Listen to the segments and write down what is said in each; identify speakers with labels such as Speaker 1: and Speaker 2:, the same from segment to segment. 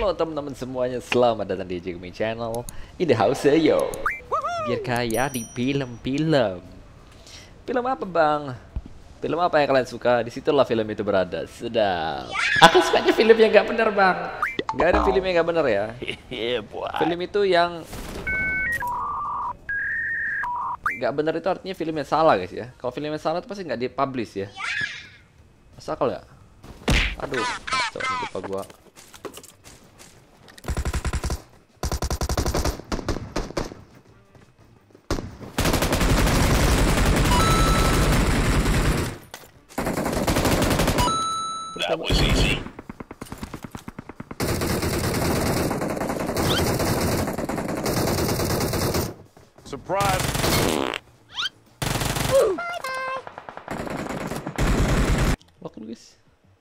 Speaker 1: Halo teman-teman semuanya, selamat datang di Jigme Channel. Ini house yo. Biar kaya di film-film. Film apa bang? Film apa yang kalian suka? Disitulah film itu berada. Sedap. Aku sukanya film yang gak bener bang. Gak ada film yang gak bener ya. Film itu yang gak bener itu artinya film yang salah guys ya. Kalau film yang salah itu pasti gak dipublish ya. Masa akal ya? Aduh, coba lupa gua.
Speaker 2: That was easy. Surprise!
Speaker 1: Lock lu guys.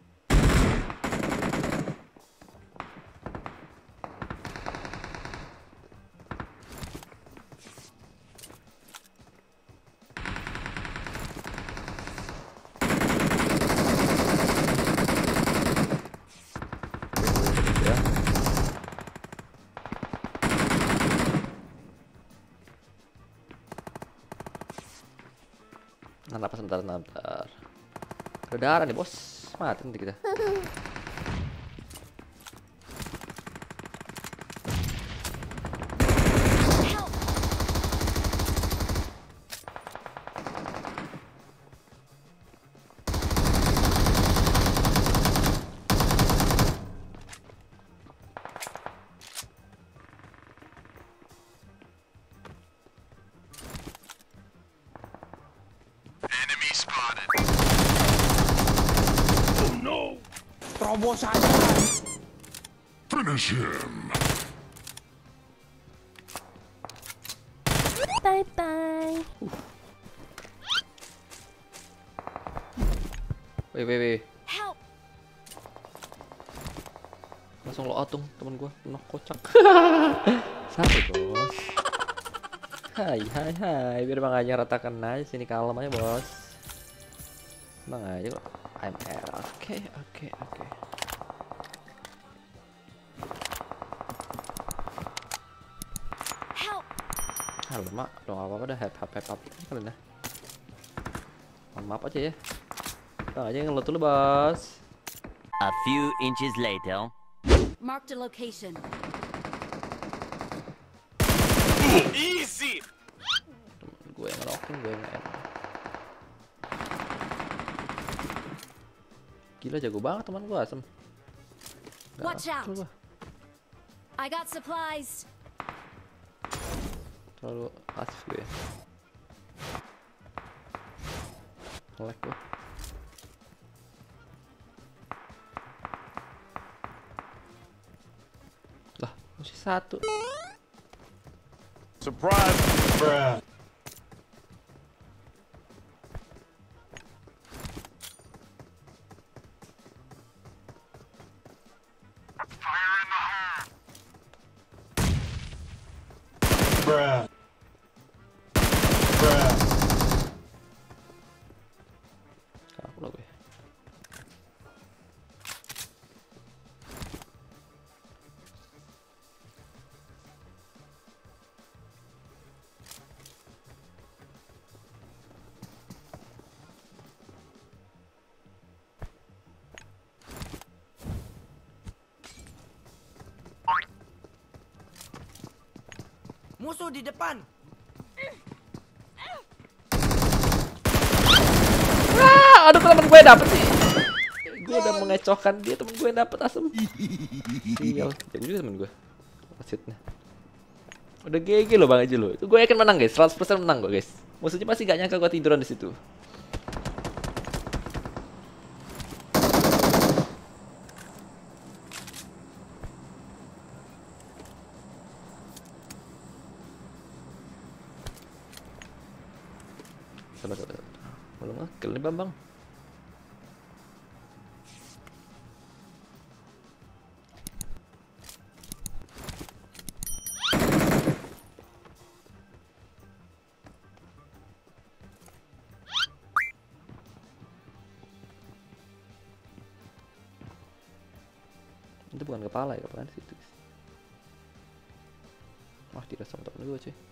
Speaker 1: Nah, sebentar. Ada darah nih bos, mati nanti kita.
Speaker 2: Enemy spotted.
Speaker 3: Oh no! Terobos aja.
Speaker 2: Finish him.
Speaker 4: Bye bye.
Speaker 1: Wih.
Speaker 4: Help.
Speaker 1: Langsung lo out dong temen gua, penuh kocak. Sampai bos. Hai, biar bang aja ratakan aja sini, kalem aja bos. Bang aja kok. I'm out. Oke.
Speaker 4: Help.
Speaker 1: Halo mak, dong apa dah, hap kalian dah. Maaf aja ya. Bang aja ngelut dulu bos.
Speaker 5: A few inches later.
Speaker 4: Marked a location.
Speaker 2: Easy.
Speaker 1: Gue yang ngerokin, gue yang enak. Gila jago banget teman gue, asem.
Speaker 4: Watch out. I got supplies.
Speaker 1: Terlalu pasif gue. Nge-lag gue. Lah, masih satu.
Speaker 2: Surprise! Bruh. Bruh. Bruh.
Speaker 1: Kalah pula gue.
Speaker 3: Musuh di depan.
Speaker 1: Aduh temen gue dapet sih. Gue udah mengecohkan dia, temen gue dapet asem. Sial, jago juga temen gue. Wasitnya. Udah GG loh bang aja lo. Itu gue yakin menang guys, 100% menang kok guys. Musuhnya pasti gak nyangka gue tiduran di situ. Sabar. Belum nge-kill nih Bambang. Itu bukan kepala ya, apaan sih itu? Wah, tidak sama temen gue cuy.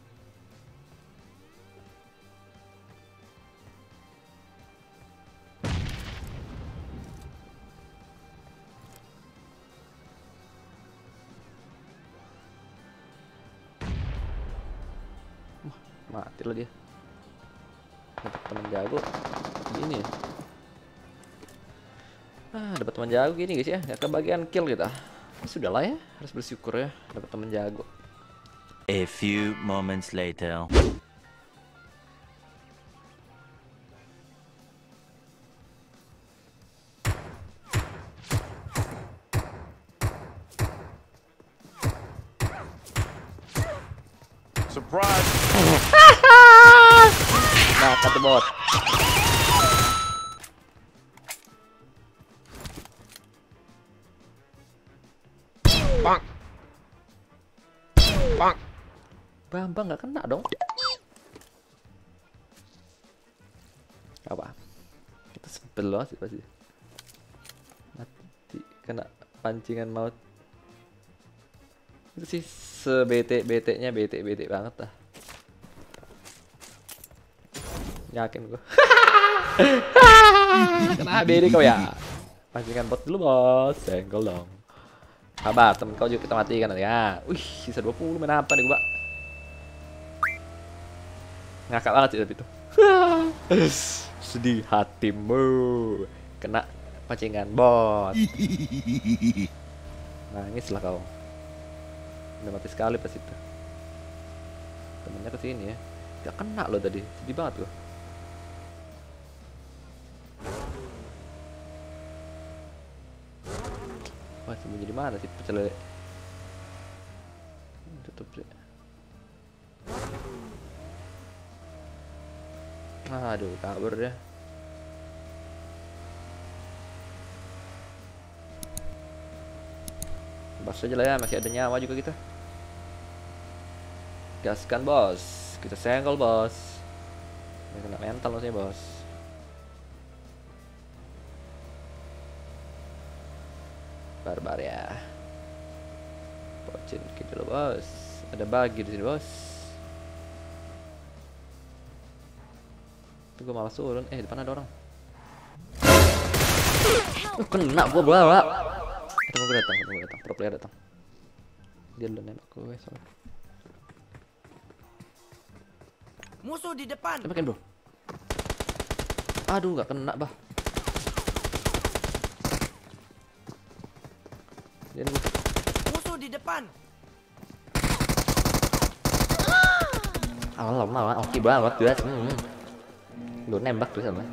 Speaker 1: Wah, mati lah dia. Dapat teman jago gini ya. Dapat teman jago gini guys ya, nggak kebagian kill kita. Sudahlah ya, harus bersyukur ya dapat teman jago.
Speaker 5: A few moments later.
Speaker 2: Surprise!
Speaker 1: Nah, kata bot.
Speaker 2: Bonk. Bonk.
Speaker 1: Bambang nggak kena dong. Apa? Kita sebel loh sih pasti. Mati kena pancingan maut. Itu sih sebete-betenya bete banget dah. Yakin gua. Kena bede kau ya. Pancingan bot dulu bos, senggol dong. Sabar, temen kau juga kita matikan nanti ya. Wih, sisa 20 main apa nih gua? Ngakak banget sih tapi itu. Sedih hatimu kena pancingan bot. Nangislah kau. Udah mati sekali pas itu. Temennya kesini ya. Gak kena loh tadi, sedih banget gua. Wah, sembunyi di mana sih pecel lele? Tutup sih. Aduh, kabur dia. Bas aja lah ya, masih ada nyawa juga kita. Gaskan bos, kita senggol bos. Ini kena mental maksudnya bos. Barbar ya. Pocin gitu loh bos. Ada bagi di sini bos. Itu gue malas turun. Di depan ada orang. Kena gue bala. Temen gue datang. Pro player datang. Dia udah nembak gue soalnya.
Speaker 3: Musuh di depan.
Speaker 1: Tembakin bro. Aduh, nggak kena bah. Dia nunggu.
Speaker 3: Musuh di depan.
Speaker 1: Alamak, oke banget tuh. Lu nembak tuh sama.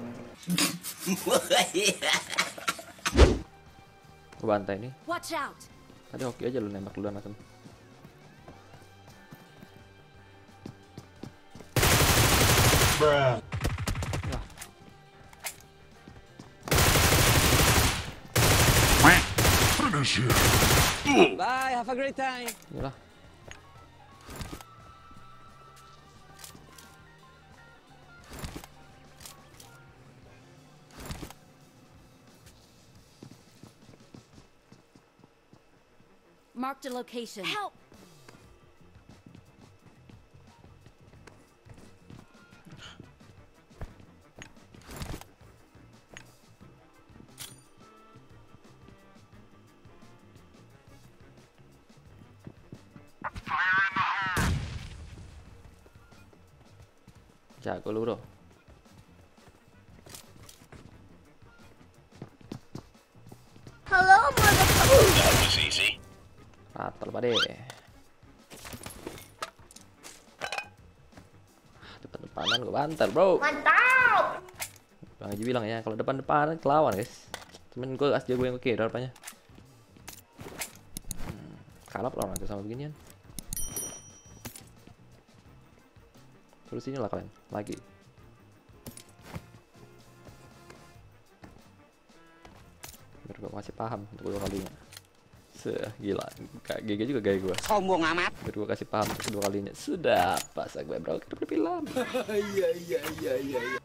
Speaker 1: Gue bantai nih.
Speaker 4: Watch out.
Speaker 1: Tadi oke aja lu nembak duluan langsung.
Speaker 2: Bruh. Finish him.
Speaker 3: Bye, have a great time.
Speaker 1: Yalah.
Speaker 4: Marked a location. Help!
Speaker 1: Jago lu bro.
Speaker 4: Hello, motherfucker!
Speaker 2: That was easy.
Speaker 1: Ratal pade. Depan-depanan gue bantar bro.
Speaker 4: Mantap!
Speaker 1: Bang Haji bilang ya kalau depan-depanan kelawan guys. Cuman gue as jago yang oke rupanya. Kalap lah nanti sama beginian. Terus sini lah kalian lagi. Biar gue masih paham untuk kedua kalinya. Gila, kayak GG juga gaya gue.
Speaker 3: Sombong amat.
Speaker 1: Biar gue kasih paham untuk kedua kalinya. Sudah pas gue bro, kita berfilm.
Speaker 3: Iya.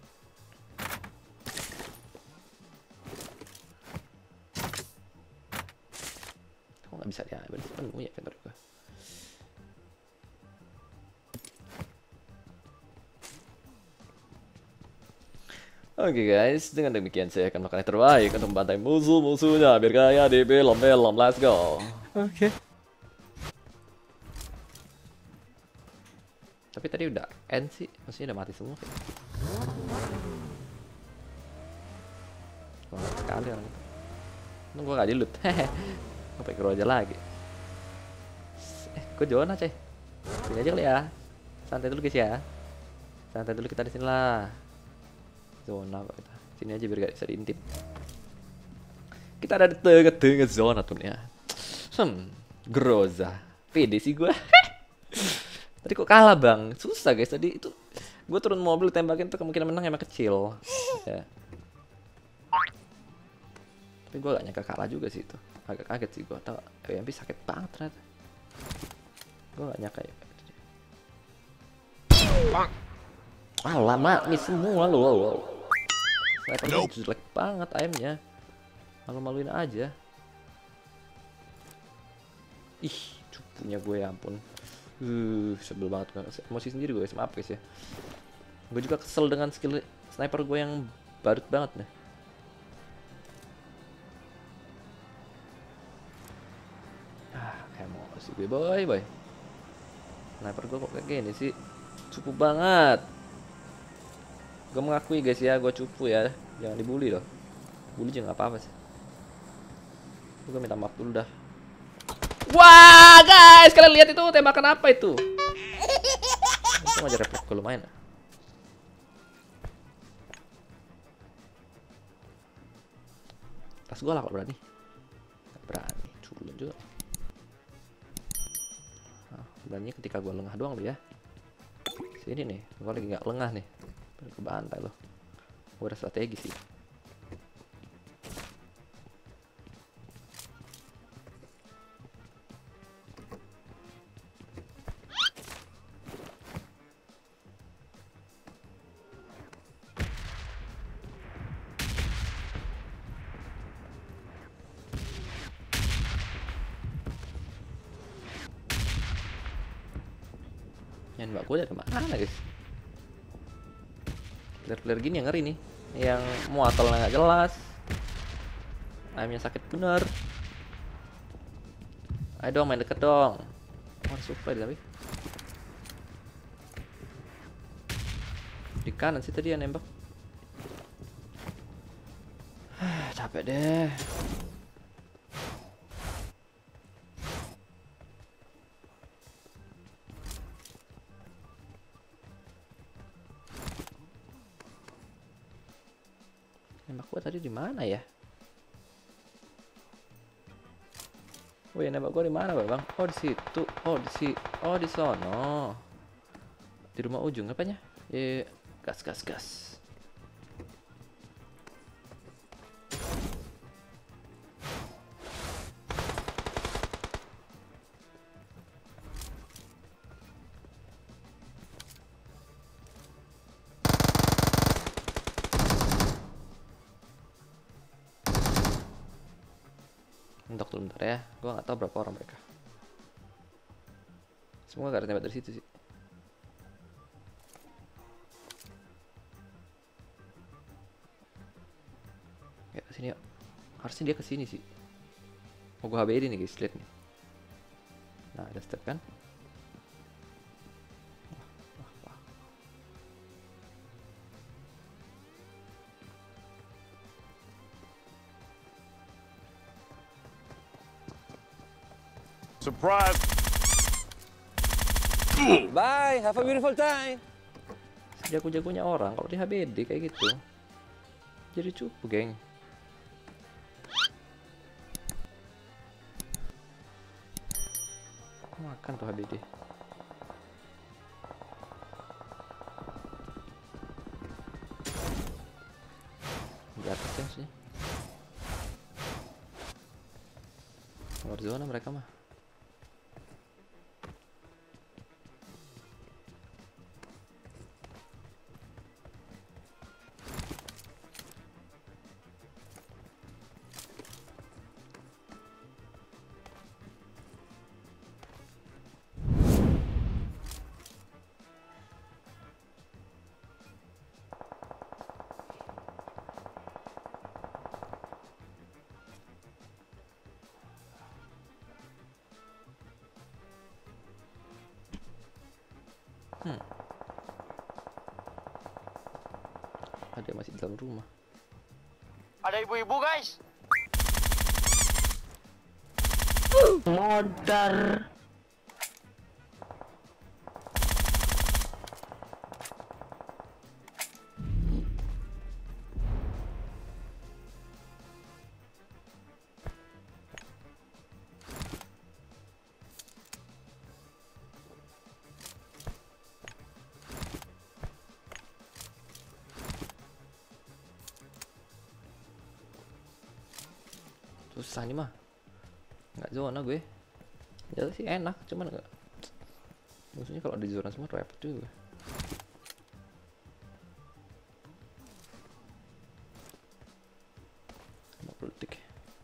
Speaker 1: nggak bisa diambil, penuh ya inventory gue. Oke guys, dengan demikian saya akan melakukan yang terbaik untuk membantai musuh-musuhnya biar kaya di film-film. Let's go. Oke. Tapi tadi udah end sih, maksudnya udah mati semua. Wah, sekali orang itu. Untung gue gak di loot. Hehe. Gue pakai grow aja lagi. Gue zona coy. Sini aja kali ya. Santai dulu guys ya. Santai dulu kita di sini lah. Zona kok kita. Sini aja biar gak bisa diintip. Kita ada di tengah-tengah zona tuh ya. Groza. Pede sih gue. Tadi kok kalah bang? Susah guys tadi itu. Gue turun mobil tembakin tuh kemungkinan menang emang kecil. Ya. Tapi gue gak nyangka kalah juga sih itu. Agak kaget sih gue. Tau AWP sakit banget ternyata. Gue gak nyangka ya. Ah lama nih semua loh. Sniper jelek banget aimnya. Malu-maluin aja. Ih, cupunya gue ya ampun. Sebel banget gue. Emosi sendiri gue, maaf guys ya. Gue juga kesel dengan skill sniper gue yang badut banget nih. Emosi gue boy. Sniper gue kok kayak gini sih. Cupu banget. Gue mengakui guys ya, gue cupu ya. Jangan dibully loh. Bully juga gak apa-apa sih. Gue minta maaf dulu dah. Wah guys, kalian lihat itu tembakan apa itu? Itu aja refleks gue lumayan. Tas gue lah kalau berani. Gak berani, culun juga. Nah, berani ketika gue lengah doang lo ya. Sini nih, gue lagi gak lengah nih. Kebantai loh. Gue ada strategi sih. Yang mbak gue dari mana guys? Player-player gini yang ngeri nih. Yang muatalnya nggak jelas. Aimnya sakit bener. Ayo dong main deket dong. Oh, supply tapi. Di kanan sih tadi yang nembak. Capek deh. Nembak gua tadi di mana ya? Oh ya nembak gua di mana, Bang? Oh di situ. Oh di sono. Di rumah ujung apanya? Gas. Untuk dulu bentar ya, gue nggak tahu berapa orang mereka. Semoga gak ada tembak dari situ sih. Ya kesini yuk. Harusnya dia kesini sih. Oh gue HBD nih guys, lihat nih. Nah ada step kan? Wah.
Speaker 2: Surprise!
Speaker 3: Bye, have a beautiful time.
Speaker 1: Jago-jagonya orang kalau di HBD kayak gitu. Jadi cupu geng. Makan tuh HBD. Di atas ya sih. Luar zona mereka mah. Ada yang masih di dalam rumah.
Speaker 5: Ada ibu-ibu, guys.
Speaker 6: Modar.
Speaker 1: Susah nih mah. Nggak zona gue. Ya sih enak, cuman nggak. Maksudnya kalau di zona semua repot juga. Detik.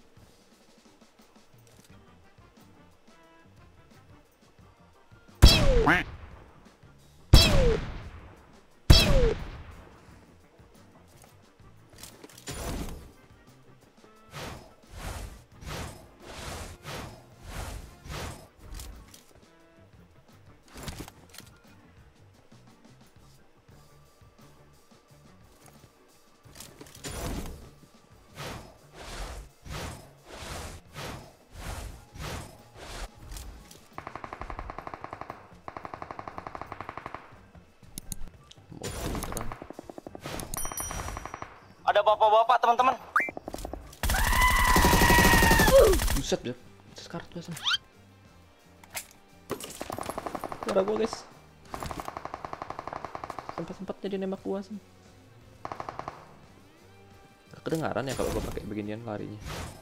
Speaker 5: Ada bapak-bapak, teman-teman.
Speaker 1: Buset ya, sekarat gue sama. Suara gue guys. Sempat-sempatnya dia nembak gua sama. Gak kedengaran ya kalau gue pakai beginian larinya.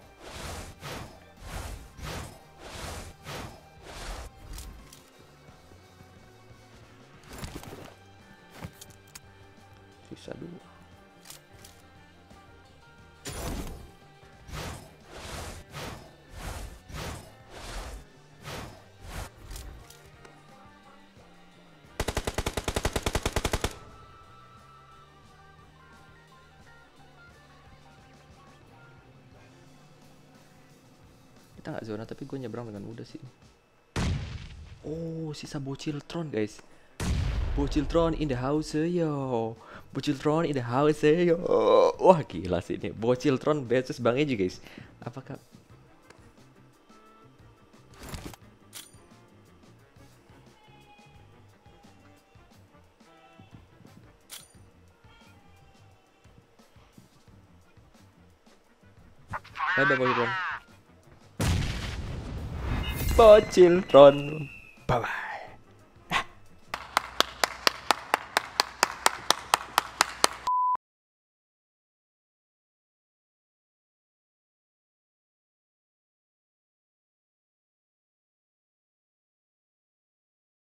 Speaker 1: Sisa 2. Kita nggak zona tapi gue nyebrang dengan mudah sih. Oh, sisa Bociltron guys. Bociltron in the house yo. Bociltron in the house yo. Wah gila sih ini. Bociltron versus Bang Eji guys. Apakah bye Bociltron. Bociltron. Bye bye.